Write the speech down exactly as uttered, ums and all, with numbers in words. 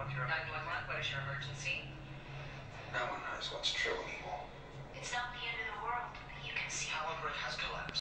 What's your nine one one, what is your emergency? No one knows what's true anymore. It's not the end of the world. You can see Power grid has collapsed.